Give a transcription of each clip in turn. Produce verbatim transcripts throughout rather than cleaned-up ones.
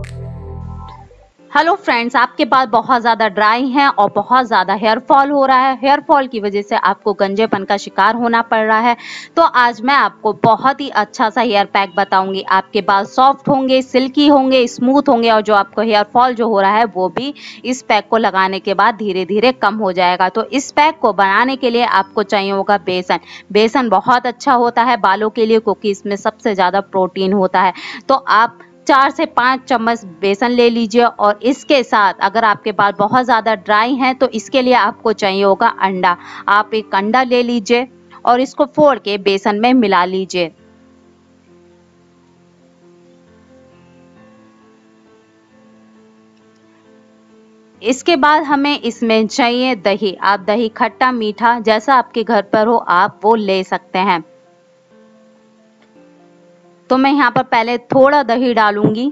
Hello friends, आपके बाल बहुत ज़्यादा ड्राई हैं और बहुत ज़्यादा हेयर फॉल हो रहा है। हेयर फॉल की वजह से आपको गंजेपन का शिकार होना पड़ रहा है। तो आज मैं आपको बहुत ही अच्छा सा हेयर पैक बताऊंगी। आपके बाल सॉफ्ट होंगे, सिल्की होंगे, स्मूथ होंगे और जो आपको हेयर फॉल जो हो रहा है वो भी इस पैक को लगाने के बाद धीरे धीरे कम हो जाएगा। तो इस पैक को बनाने के लिए आपको चाहिए होगा बेसन। बेसन बहुत अच्छा होता है बालों के लिए क्योंकि इसमें सबसे ज़्यादा प्रोटीन होता है। तो आप चार से पाँच चम्मच बेसन ले लीजिए और इसके साथ अगर आपके बाल बहुत ज़्यादा ड्राई हैं तो इसके लिए आपको चाहिए होगा अंडा। आप एक अंडा ले लीजिए और इसको फोड़ के बेसन में मिला लीजिए। इसके बाद हमें इसमें चाहिए दही। आप दही खट्टा मीठा जैसा आपके घर पर हो आप वो ले सकते हैं। तो मैं यहाँ पर पहले थोड़ा दही डालूंगी।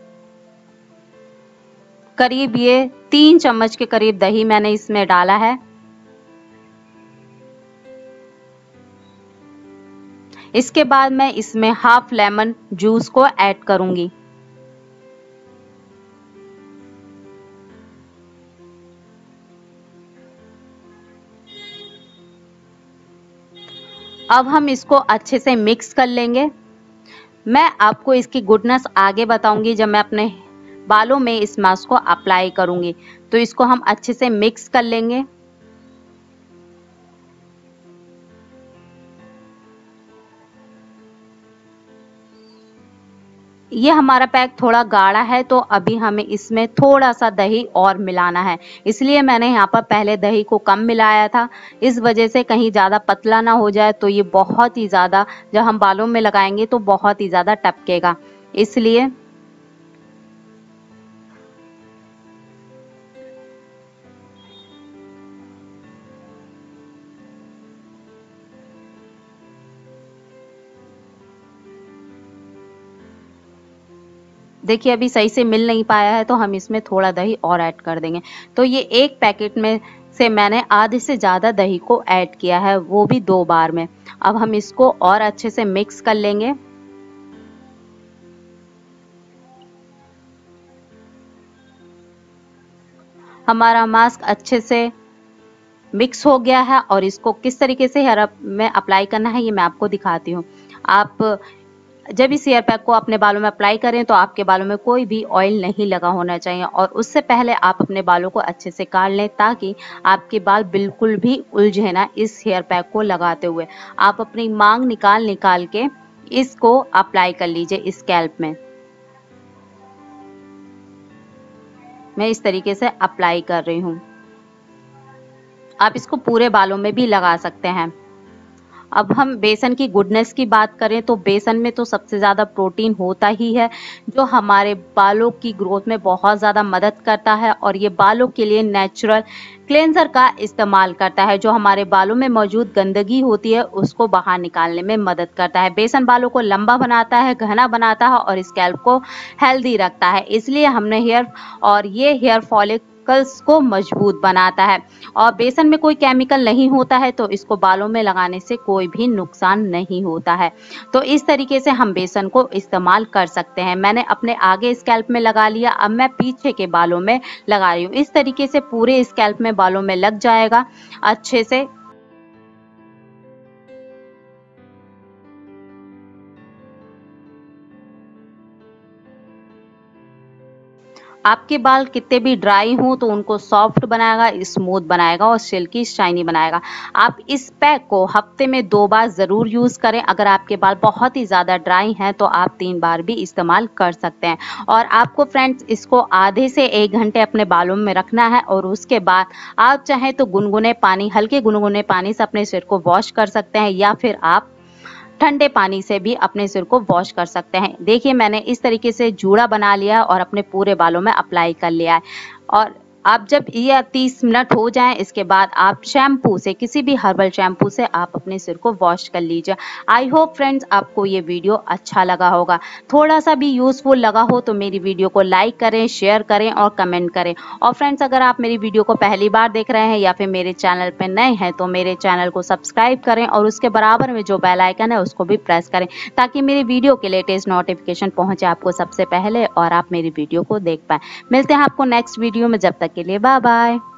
करीब ये तीन चम्मच के करीब दही मैंने इसमें डाला है। इसके बाद मैं इसमें हाफ लेमन जूस को ऐड करूंगी। अब हम इसको अच्छे से मिक्स कर लेंगे। मैं आपको इसकी गुडनेस आगे बताऊंगी जब मैं अपने बालों में इस मास्क को अप्लाई करूंगी। तो इसको हम अच्छे से मिक्स कर लेंगे। ये हमारा पैक थोड़ा गाढ़ा है तो अभी हमें इसमें थोड़ा सा दही और मिलाना है, इसलिए मैंने यहाँ पर पहले दही को कम मिलाया था। इस वजह से कहीं ज़्यादा पतला ना हो जाए तो ये बहुत ही ज़्यादा जब हम बालों में लगाएंगे तो बहुत ही ज़्यादा टपकेगा, इसलिए देखिए अभी सही से मिल नहीं पाया है तो हम इसमें थोड़ा दही और ऐड कर देंगे। तो ये एक पैकेट में से मैंने आधे से ज़्यादा दही को ऐड किया है, वो भी दो बार में। अब हम इसको और अच्छे से मिक्स कर लेंगे। हमारा मास्क अच्छे से मिक्स हो गया है और इसको किस तरीके से हेयर में अप्लाई करना है ये मैं आपको दिखाती हूँ। आप जब इस हेयर पैक को अपने बालों में अप्लाई करें तो आपके बालों में कोई भी ऑयल नहीं लगा होना चाहिए और उससे पहले आप अपने बालों को अच्छे से काट लें ताकि आपके बाल बिल्कुल भी उलझे ना इस हेयर पैक को लगाते हुए। आप अपनी मांग निकाल निकाल के इसको अप्लाई कर लीजिए स्कैल्प में। मैं इस तरीके से अप्लाई कर रही हूँ। आप इसको पूरे बालों में भी लगा सकते हैं। अब हम बेसन की गुडनेस की बात करें तो बेसन में तो सबसे ज़्यादा प्रोटीन होता ही है जो हमारे बालों की ग्रोथ में बहुत ज़्यादा मदद करता है और ये बालों के लिए नेचुरल क्लेंजर का इस्तेमाल करता है। जो हमारे बालों में मौजूद गंदगी होती है उसको बाहर निकालने में मदद करता है। बेसन बालों को लंबा बनाता है, घना बनाता है और स्कैल्प को हेल्दी रखता है, इसलिए हमने हेयर और ये हेयर फॉलिक को मजबूत बनाता है और बेसन में कोई केमिकल नहीं होता है तो इसको बालों में लगाने से कोई भी नुकसान नहीं होता है। तो इस तरीके से हम बेसन को इस्तेमाल कर सकते हैं। मैंने अपने आगे स्कैल्प में लगा लिया, अब मैं पीछे के बालों में लगा रही हूँ। इस तरीके से पूरे स्कैल्प में बालों में लग जाएगा अच्छे से। आपके बाल कितने भी ड्राई हों तो उनको सॉफ्ट बनाएगा, स्मूथ बनाएगा और सिल्की शाइनी बनाएगा। आप इस पैक को हफ्ते में दो बार ज़रूर यूज़ करें। अगर आपके बाल बहुत ही ज़्यादा ड्राई हैं तो आप तीन बार भी इस्तेमाल कर सकते हैं। और आपको फ्रेंड्स इसको आधे से एक घंटे अपने बालों में रखना है और उसके बाद आप चाहें तो गुनगुने पानी हल्के गुनगुने पानी से अपने सिर को वॉश कर सकते हैं या फिर आप ठंडे पानी से भी अपने सिर को वॉश कर सकते हैं। देखिए मैंने इस तरीके से जूड़ा बना लिया और अपने पूरे बालों में अप्लाई कर लिया है और आप जब ये तीस मिनट हो जाएं, इसके बाद आप शैम्पू से, किसी भी हर्बल शैम्पू से आप अपने सिर को वॉश कर लीजिए। आई होप फ्रेंड्स आपको ये वीडियो अच्छा लगा होगा। थोड़ा सा भी यूजफुल लगा हो तो मेरी वीडियो को लाइक करें, शेयर करें और कमेंट करें। और फ्रेंड्स अगर आप मेरी वीडियो को पहली बार देख रहे हैं या फिर मेरे चैनल पे नए हैं तो मेरे चैनल को सब्सक्राइब करें और उसके बराबर में जो बेल आइकन है उसको भी प्रेस करें, ताकि मेरी वीडियो के लेटेस्ट नोटिफिकेशन पहुंचे आपको सबसे पहले और आप मेरी वीडियो को देख पाएं। मिलते हैं आपको नेक्स्ट वीडियो में, जब तक के लिए बाय बाय।